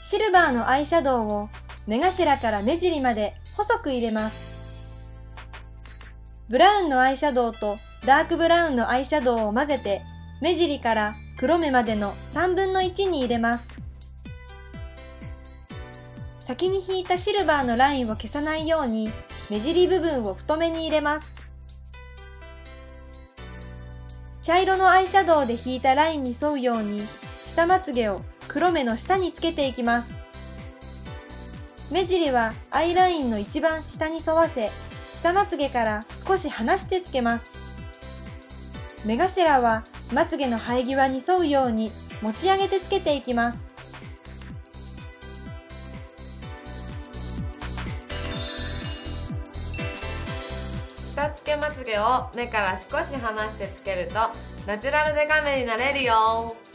シルバーのアイシャドウを目頭から目尻まで細く入れます。ブラウンのアイシャドウとダークブラウンのアイシャドウを混ぜて、目尻から黒目までの3分の1に入れます。先に引いたシルバーのラインを消さないように、目尻部分を太めに入れます。茶色のアイシャドウで引いたラインに沿うように、下まつげを黒目の下につけていきます。目尻はアイラインの一番下に沿わせ、下まつげから少し離してつけます。目頭はまつげの生え際に沿うように持ち上げてつけていきます。 下付けまつげを目から少し離してつけるとナチュラルデカめになれるよ。